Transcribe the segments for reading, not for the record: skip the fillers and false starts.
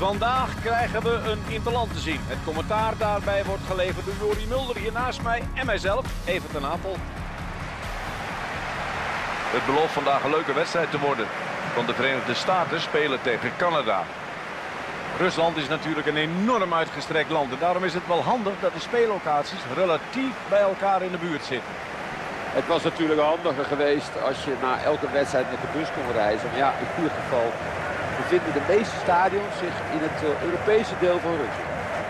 Vandaag krijgen we een interland te zien. Het commentaar daarbij wordt geleverd door Jori Mulder hier naast mij en mijzelf, Evert ten Apel. Het belooft vandaag een leuke wedstrijd te worden. Want de Verenigde Staten spelen tegen Canada. Rusland is natuurlijk een enorm uitgestrekt land. En daarom is het wel handig dat de speellocaties relatief bij elkaar in de buurt zitten. Het was natuurlijk handiger geweest als je na elke wedstrijd met de bus kon reizen. Maar ja, in ieder geval bevinden de meeste stadions zich in het Europese deel van Rusland.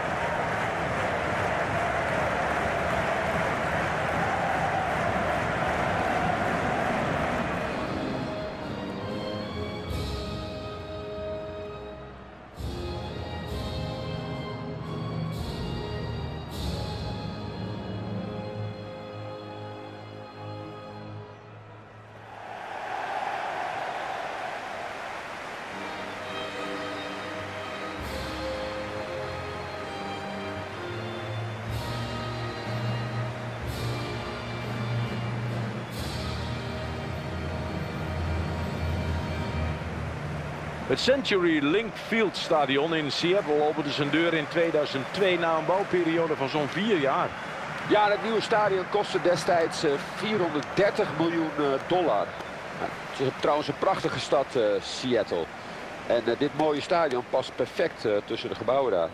Het Century Link Field Stadion in Seattle opende zijn deur in 2002 na een bouwperiode van zo'n 4 jaar. Ja, het nieuwe stadion kostte destijds $430 miljoen. Het is trouwens een prachtige stad, Seattle. En dit mooie stadion past perfect tussen de gebouwen daar.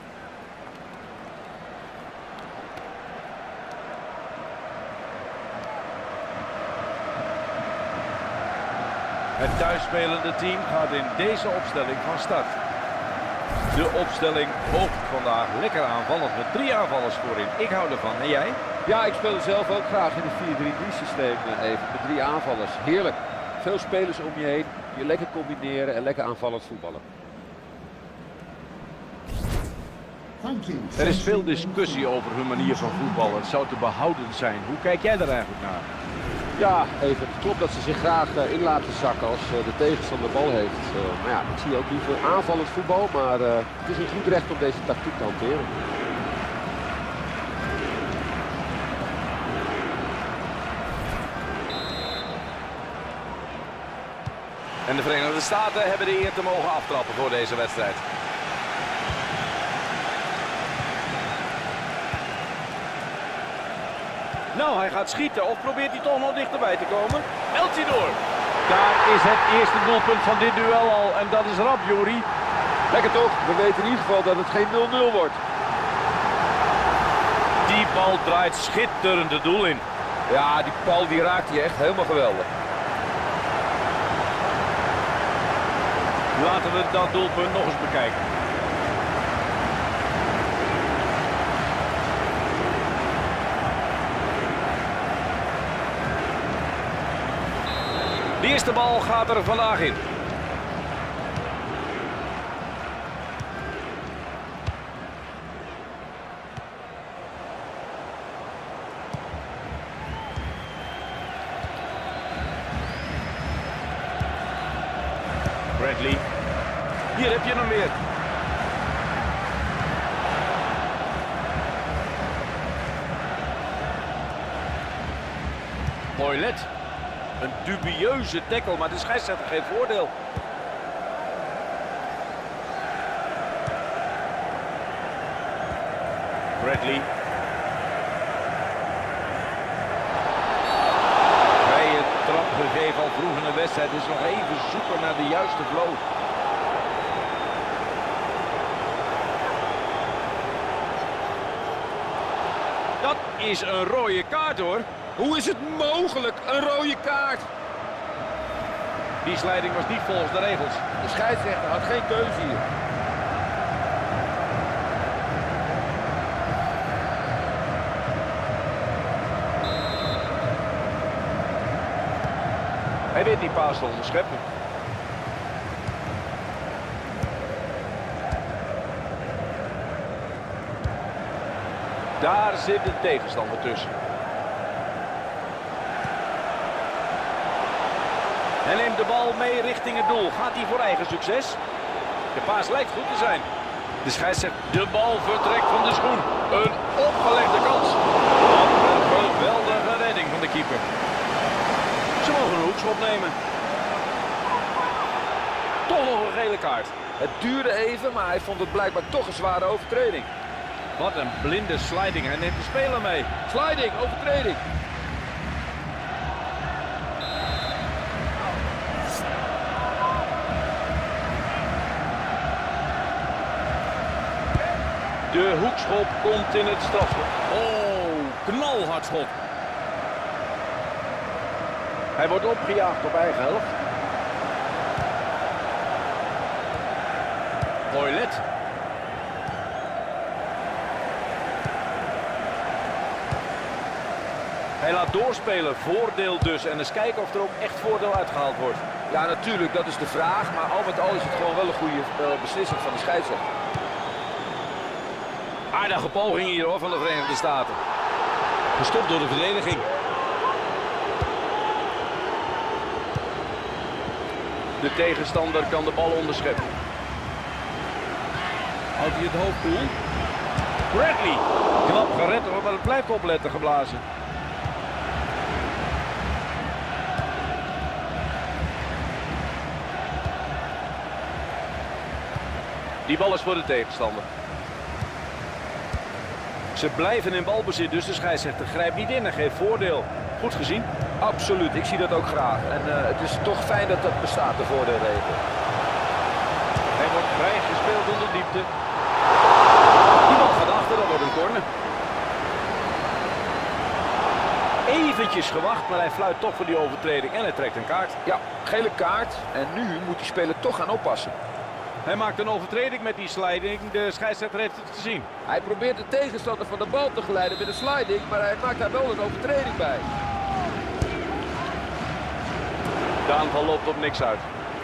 Het thuisspelende team gaat in deze opstelling van start. De opstelling oogt vandaag lekker aanvallend met 3 aanvallers voorin. Ik hou ervan. En jij? Ja, ik speelde zelf ook graag in het 4-3-3 systeem even met 3 aanvallers. Heerlijk. Veel spelers om je heen. Je lekker combineren en lekker aanvallend voetballen. Er is veel discussie over hun manier van voetballen. Het zou te behoudend zijn. Hoe kijk jij daar eigenlijk naar? Ja, even. Het klopt dat ze zich graag in laten zakken als de tegenstander de bal heeft. Maar ja, ik zie ook liever aanvallend voetbal. Maar het is een goed recht om deze tactiek te hanteren. En de Verenigde Staten hebben de eer te mogen aftrappen voor deze wedstrijd. Nou, hij gaat schieten of probeert hij toch nog dichterbij te komen? El Tidor. Daar is het eerste doelpunt van dit duel al. En dat is rap, Jori. Lekker toch? We weten in ieder geval dat het geen 0-0 wordt. Die bal draait schitterend het doel in. Ja, die bal die raakt hij echt helemaal geweldig. Laten we dat doelpunt nog eens bekijken. De eerste bal gaat er vandaag in. Bradley. Hier heb je hem weer. Moylet. Een dubieuze tackle, maar de scheidsrechter geen voordeel. Bradley. Vrije trap gegeven al vroeg in de wedstrijd. Dus nog even zoeken naar de juiste flow. Dat is een rode kaart, hoor. Hoe is het mogelijk? Een rode kaart. Die slijding was niet volgens de regels. De scheidsrechter had geen keuze hier. Hij weet die paas te onderscheppen. Daar zit de tegenstander tussen. Hij neemt de bal mee richting het doel. Gaat hij voor eigen succes? De paas lijkt goed te zijn. De scheidsrechter. De bal vertrekt van de schoen. Een opgelegde kans. Wat een geweldige redding van de keeper. Ze mogen een hoekschop nemen. Toch nog een gele kaart. Het duurde even, maar hij vond het blijkbaar toch een zware overtreding. Wat een blinde sliding. Hij neemt de speler mee. Sliding, overtreding. De hoekschop komt in het strafschop. Oh, knalhard schot. Hij wordt opgejaagd op eigen helft. Hoylet. Hij laat doorspelen, voordeel dus. En eens kijken of er ook echt voordeel uitgehaald wordt. Ja, natuurlijk, dat is de vraag. Maar al met al is het gewoon wel een goede beslissing van de scheidsrechter. Aardige poging hier hoor van de Verenigde Staten. Gestopt door de verdediging. De tegenstander kan de bal onderscheppen. Houdt hij het hoofd koel? Bradley. Knap gered hoor, maar het blijft opletten geblazen. Die bal is voor de tegenstander. Ze blijven in balbezit, dus de scheidsrechter grijpt niet in en geeft voordeel. Goed gezien? Absoluut, ik zie dat ook graag. En het is toch fijn dat dat bestaat, de voordeelregel. Hij wordt vrijgespeeld in de diepte. Die bal gaat achter, dat wordt een corner. Eventjes gewacht, maar hij fluit toch voor die overtreding en hij trekt een kaart. Ja, gele kaart. En nu moet die speler toch gaan oppassen. Hij maakt een overtreding met die sliding. De scheidsrechter heeft het gezien. Hij probeert de tegenstander van de bal te geleiden met een sliding, maar hij maakt daar wel een overtreding bij. De aanval loopt op niks uit.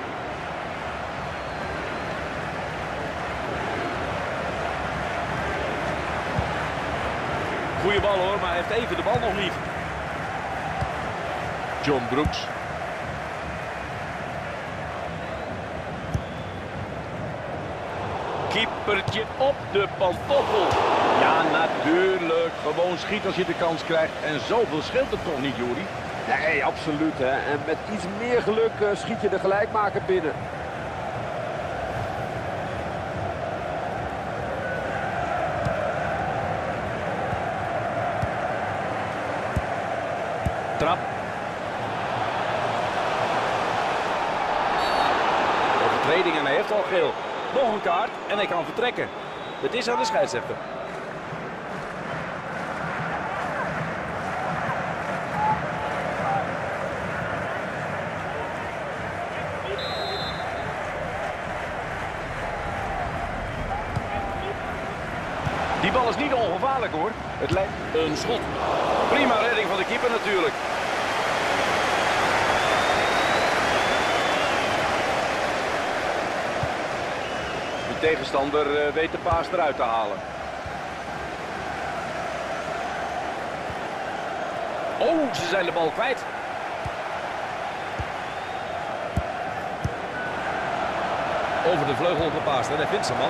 Goeie bal hoor, maar hij heeft even de bal nog niet. John Brooks. Keepertje op de pantoffel. Ja, natuurlijk. Gewoon schiet als je de kans krijgt. En zoveel scheelt het toch niet, Juri? Nee, absoluut. Hè. En met iets meer geluk schiet je de gelijkmaker binnen. Trap. Overtreding en hij heeft al geel. Nog een kaart en hij kan vertrekken. Het is aan de scheidsrechter. Die bal is niet ongevaarlijk hoor. Het lijkt een schot. Prima redding van de keeper natuurlijk. De tegenstander weet de paas eruit te halen. Oh, ze zijn de bal kwijt. Over de vleugel gepaast en hij vindt zijn man.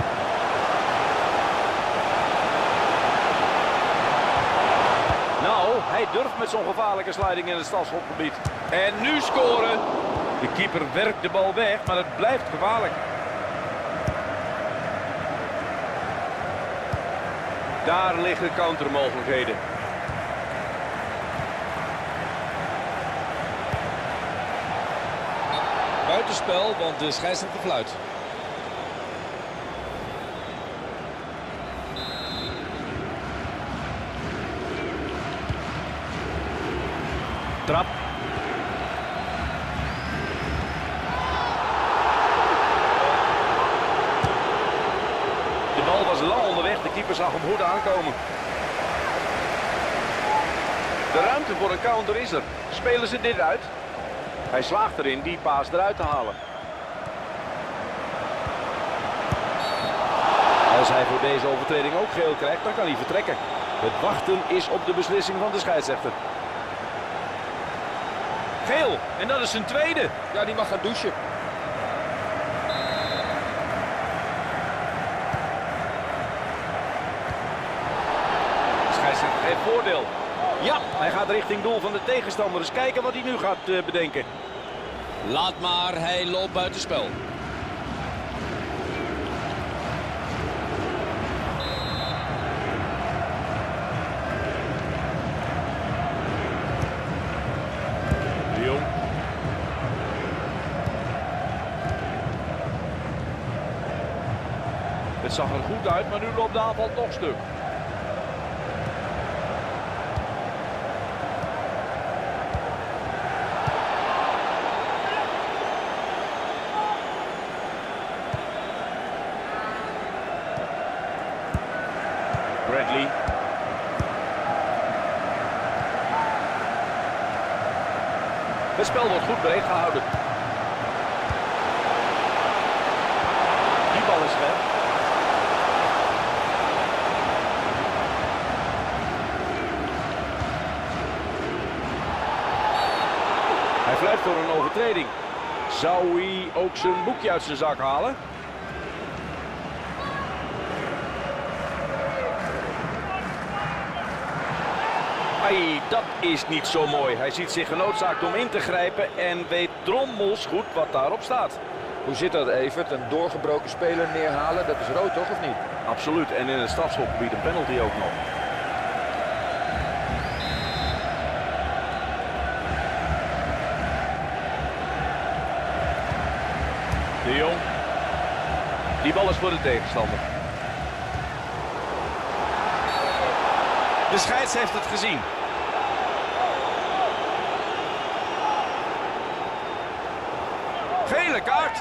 Nou, hij durft met zo'n gevaarlijke sliding in het strafschopgebied. En nu scoren. De keeper werkt de bal weg, maar het blijft gevaarlijk. Daar liggen countermogelijkheden. Buitenspel, want de scheidsrechter fluit. Trap. De bal was lang onderweg, de keeper zag hem goed aankomen. De ruimte voor een counter is er. Spelen ze dit uit? Hij slaagt erin die paas eruit te halen. Als hij voor deze overtreding ook geel krijgt, dan kan hij vertrekken. Het wachten is op de beslissing van de scheidsrechter. Geel, en dat is zijn tweede. Ja, die mag gaan douchen. De scheidsrechter heeft voordeel. Ja, hij gaat richting doel van de tegenstander. Dus kijken wat hij nu gaat bedenken. Laat maar, hij loopt buitenspel. Het zag er goed uit, maar nu loopt de aanval toch stuk. Bradley. Het spel wordt goed breed gehouden. Die bal is weg. Hij fluit voor een overtreding. Zou hij ook zijn boekje uit zijn zak halen? Ai, dat is niet zo mooi. Hij ziet zich genoodzaakt om in te grijpen en weet drommels goed wat daarop staat. Hoe zit dat, Evert? Een doorgebroken speler neerhalen, dat is rood toch, of niet? Absoluut. En in het strafschopgebied een penalty ook nog. De Jong. Die bal is voor de tegenstander. De scheids heeft het gezien. Gele kaart.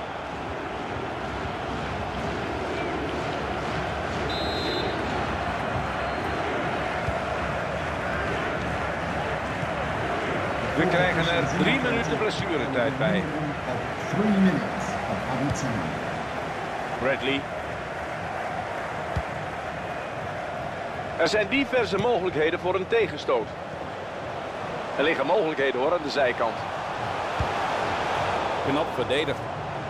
We krijgen er 3 minuten blessuretijd bij. Bradley. Er zijn diverse mogelijkheden voor een tegenstoot. Er liggen mogelijkheden hoor aan de zijkant. Knap verdedigd.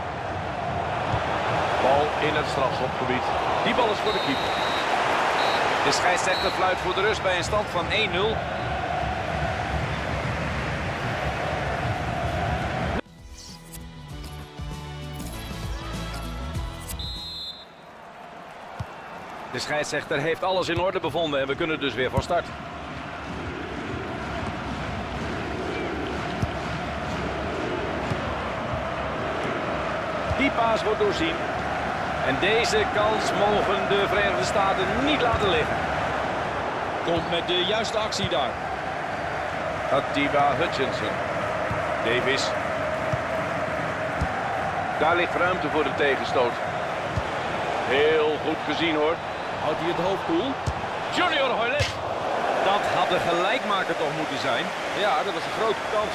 Bal in het strafschopgebied. Die bal is voor de keeper. De scheidsrechter fluit voor de rust bij een stand van 1-0. De scheidsrechter heeft alles in orde bevonden en we kunnen dus weer van start. Die paas wordt doorzien. En deze kans mogen de Verenigde Staten niet laten liggen. Komt met de juiste actie daar. Atiba Hutchinson. Davis. Daar ligt ruimte voor de tegenstoot. Heel goed gezien hoor. Houdt hij het hoofd koel? Junior Hoilett. Dat had de gelijkmaker toch moeten zijn? Ja, dat was een grote kans.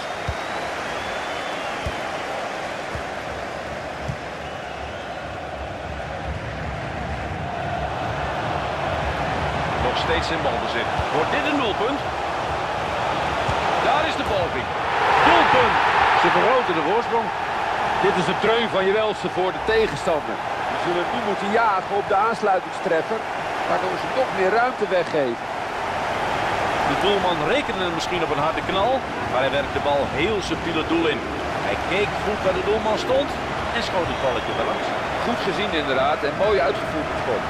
Nog steeds in balbezit. Wordt dit een doelpunt? Daar is de poging. Doelpunt. Ze vergroten de voorsprong. Dit is een treun van je welste voor de tegenstander. We zullen nu moeten jagen op de aansluitingstreffer, waardoor ze nog meer ruimte weggeven. De doelman rekende misschien op een harde knal, maar hij werkt de bal heel subtiel het doel in. Hij keek goed waar de doelman stond en schoot het balletje wel langs. Goed gezien inderdaad en mooi uitgevoerd het schot.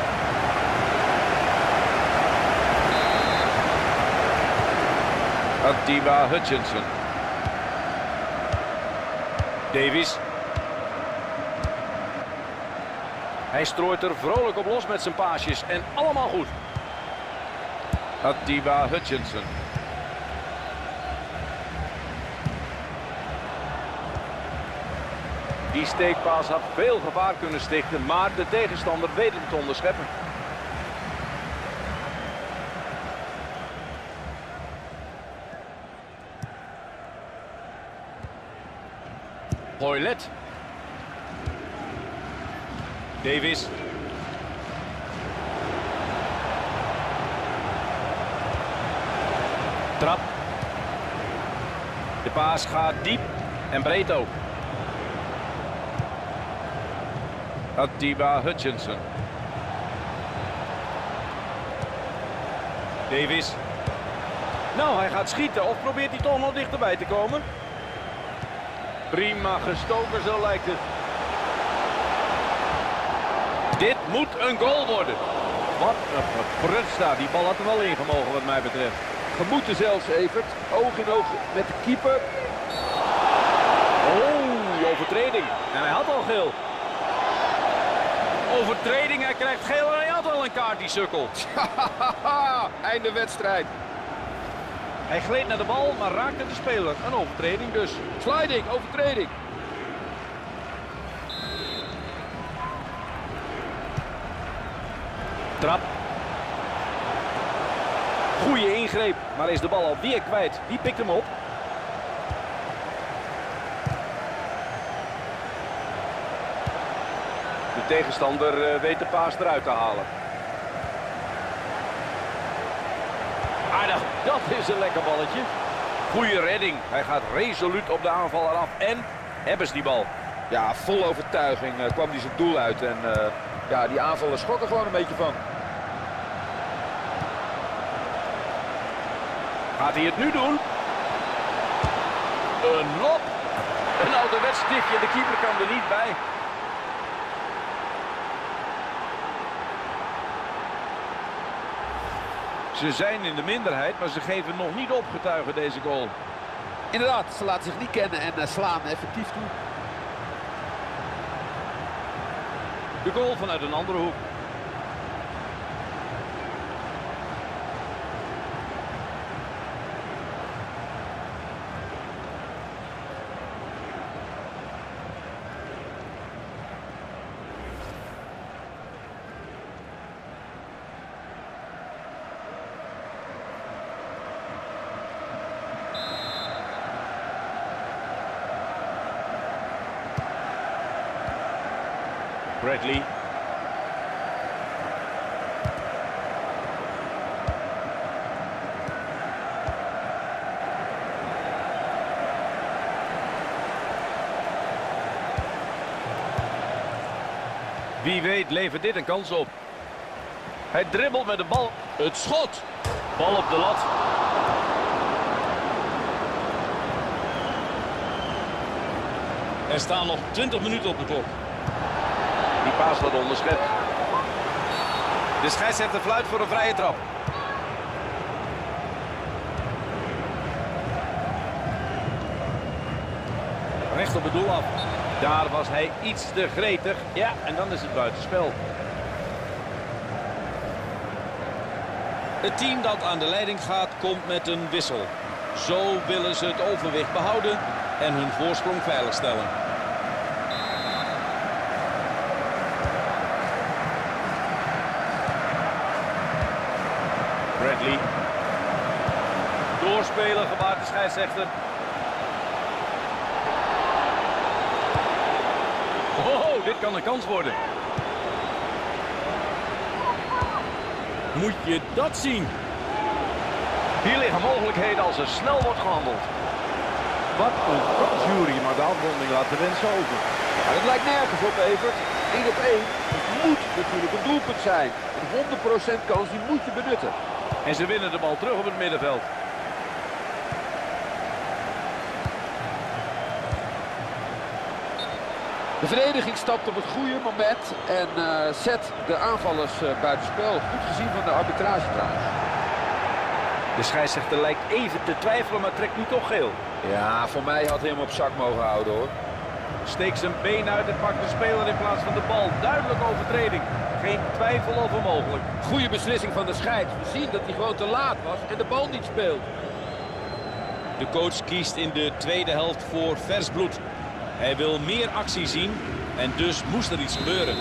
Atiba Hutchinson. Davis. Hij strooit er vrolijk op los met zijn paasjes en allemaal goed. Atiba Hutchinson. Die steekpaas had veel gevaar kunnen stichten, maar de tegenstander weet hem te onderscheppen. Hoilett. Davis. Trap. De paas gaat diep en breed ook. Atiba Hutchinson. Davis. Nou, hij gaat schieten of probeert hij toch nog dichterbij te komen? Prima gestoken, zo lijkt het. Dit moet een goal worden. Wat een prut staat. Die bal had er wel in gemogen wat mij betreft. Gemoeten zelfs, Evert. Oog in oog met de keeper. Oh, overtreding. En hij had al geel. Overtreding, hij krijgt geel en hij had al een kaart, die sukkel. Einde wedstrijd. Hij gleed naar de bal, maar raakte de speler. Een overtreding dus. Sliding, overtreding. Trap. Goeie ingreep, maar is de bal alweer kwijt. Wie pikt hem op? De tegenstander weet de paas eruit te halen. Aardig, dat is een lekker balletje. Goeie redding. Hij gaat resoluut op de aanvaller af. En hebben ze die bal. Ja, vol overtuiging kwam hij zijn doel uit. En ja, die aanvaller schrok er gewoon een beetje van. Gaat hij het nu doen? Een lop. Een ouderwets stiftje. De keeper kan er niet bij. Ze zijn in de minderheid, maar ze geven nog niet op, getuigen deze goal. Inderdaad, ze laten zich niet kennen en slaan effectief toe. De goal vanuit een andere hoek. Bradley. Wie weet levert dit een kans op. Hij dribbelt met de bal. Het schot. Bal op de lat. Er staan nog 20 minuten op de klok. Die paas wordt onderschept. De scheidsrechter fluit voor een vrije trap. Recht op het doel af. Daar was hij iets te gretig. Ja, en dan is het buitenspel. Het team dat aan de leiding gaat, komt met een wissel. Zo willen ze het overwicht behouden en hun voorsprong veiligstellen. Bradley. Doorspelen, gebaart de scheidsrechter. Oh, dit kan een kans worden. Moet je dat zien? Hier liggen mogelijkheden als er snel wordt gehandeld. Wat een kans, Jury, maar de afronding laat de wensen over. Ja, dat lijkt nergens op, Evert. 1 op 1. Het moet natuurlijk een doelpunt zijn. Een 100% kans, die moet je benutten. En ze winnen de bal terug op het middenveld. De verdediging stapt op het goede moment en zet de aanvallers buitenspel. Goed gezien van de arbitrage trouwens. De scheidsrechter lijkt even te twijfelen, maar trekt nu toch geel. Ja, voor mij had hij hem op zak mogen houden hoor. Steekt zijn been uit en pakt de speler in plaats van de bal. Duidelijke overtreding. Geen twijfel over mogelijk. Goede beslissing van de scheids. We zien dat hij gewoon te laat was en de bal niet speelt. De coach kiest in de tweede helft voor vers bloed. Hij wil meer actie zien en dus moest er iets gebeuren.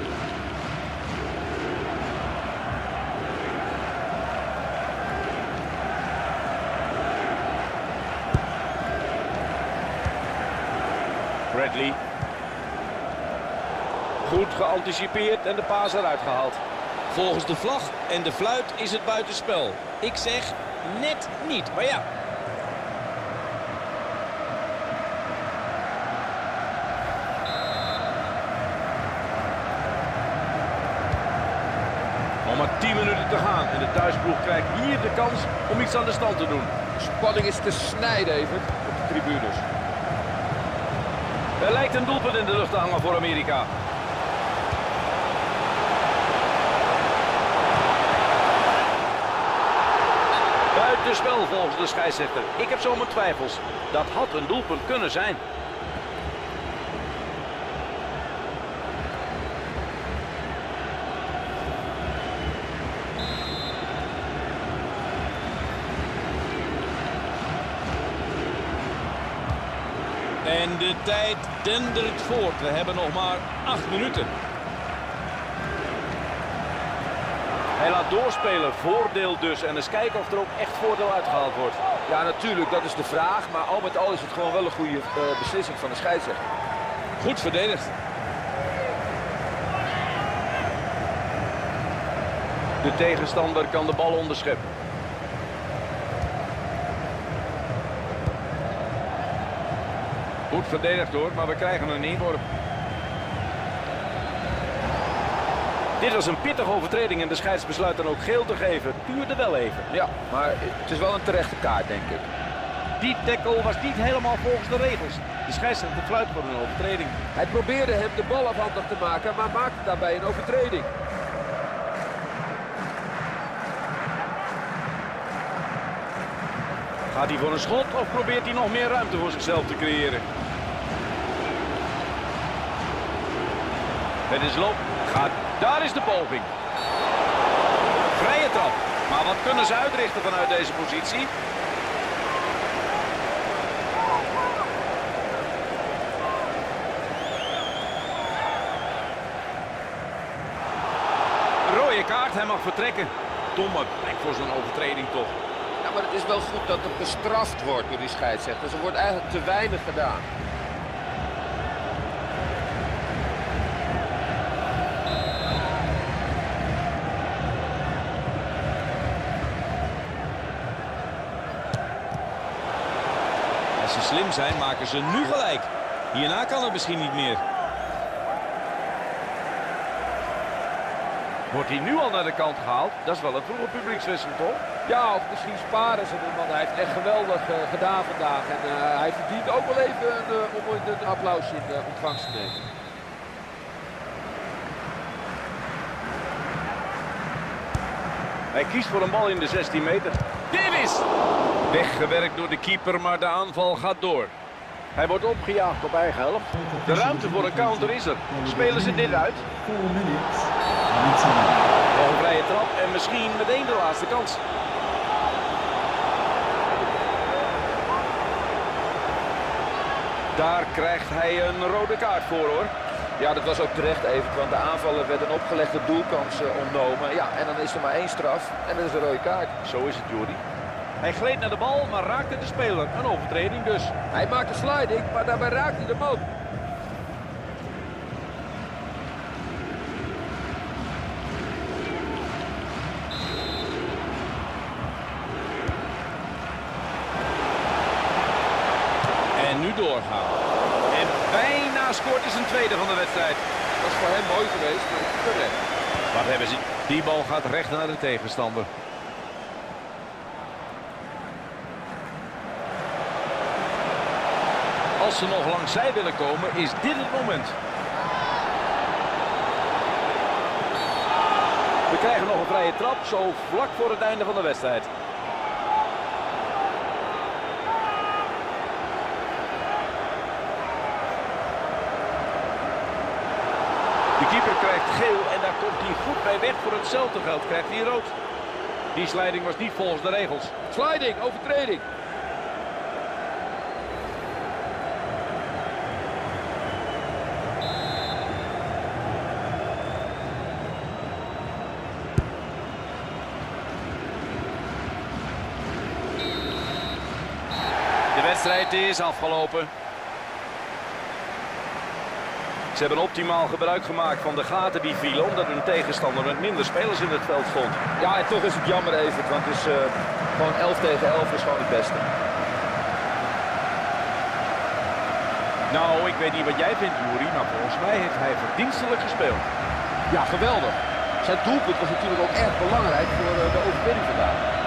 Bradley. Goed geanticipeerd en de paas eruit gehaald. Volgens de vlag en de fluit is het buitenspel. Ik zeg net niet, maar ja. Nog maar 10 minuten te gaan en de thuisploeg krijgt hier de kans om iets aan de stand te doen. De spanning is te snijden even op de tribunes. Er lijkt een doelpunt in de lucht te hangen voor Amerika. Buitenspel volgens de scheidsrechter. Ik heb zo mijn twijfels. Dat had een doelpunt kunnen zijn. De tijd dendert voort. We hebben nog maar 8 minuten. Hij laat doorspelen, voordeel dus. En eens kijken of er ook echt voordeel uitgehaald wordt. Ja, natuurlijk, dat is de vraag. Maar al met al is het gewoon wel een goede beslissing van de scheidsrechter. Goed verdedigd. De tegenstander kan de bal onderscheppen. Goed verdedigd hoor, maar we krijgen een inworp. Dit was een pittige overtreding en de scheids besluit dan ook geel te geven. Duurde wel even. Ja, maar het is wel een terechte kaart, denk ik. Die tackle was niet helemaal volgens de regels. De scheidsrechter fluit voor een overtreding. Hij probeerde hem de bal afhandig te maken, maar maakte daarbij een overtreding. Gaat hij voor een schot of probeert hij nog meer ruimte voor zichzelf te creëren? Het is loop. Daar is de poging. Vrije trap. Maar wat kunnen ze uitrichten vanuit deze positie? Rode kaart, hij mag vertrekken. Domme plek voor zo'n overtreding toch. Ja, maar het is wel goed dat er bestraft wordt door die scheidsrechter. Dus er wordt eigenlijk te weinig gedaan. Als ze slim zijn, maken ze nu gelijk. Hierna kan het misschien niet meer. Wordt hij nu al naar de kant gehaald? Dat is wel een vroege publiekswissel toch? Ja, of misschien sparen ze hem, want hij heeft echt geweldig gedaan vandaag. En hij verdient ook wel even om een applausje in de ontvangst te nemen. Hij kiest voor een bal in de 16 meter. Davis! Weggewerkt door de keeper, maar de aanval gaat door. Hij wordt opgejaagd op eigen helft. De ruimte voor een counter is er. Spelen ze dit uit? Nog een vrije trap en misschien meteen de laatste kans. Daar krijgt hij een rode kaart voor hoor. Ja, dat was ook terecht even, want de aanvallen werden een opgelegde doelkans ontnomen. Ja, en dan is er maar 1 straf en dat is een rode kaart. Zo is het, Jordi. Hij gleed naar de bal, maar raakte de speler. Een overtreding dus. Hij maakt een sliding, maar daarbij raakt hij de man. En nu doorgaan. En bijna scoort hij zijn tweede van de wedstrijd. Dat is voor hem mooi geweest, maar terecht. Wat hebben ze? Die bal gaat recht naar de tegenstander. Als ze nog langs zij willen komen, is dit het moment. We krijgen nog een vrije trap, zo vlak voor het einde van de wedstrijd. De keeper krijgt geel en daar komt hij goed bij weg. Voor hetzelfde geld krijgt hij rood. Die sliding was niet volgens de regels. Sliding, overtreding. De wedstrijd is afgelopen. Ze hebben optimaal gebruik gemaakt van de gaten die vielen, omdat hun tegenstander met minder spelers in het veld stond. Ja, en toch is het jammer even, want het is gewoon 11 tegen 11 is gewoon het beste. Nou, ik weet niet wat jij vindt, Juri, maar volgens mij heeft hij verdienstelijk gespeeld. Ja, geweldig. Zijn doelpunt was natuurlijk ook erg belangrijk voor de overwinning vandaag.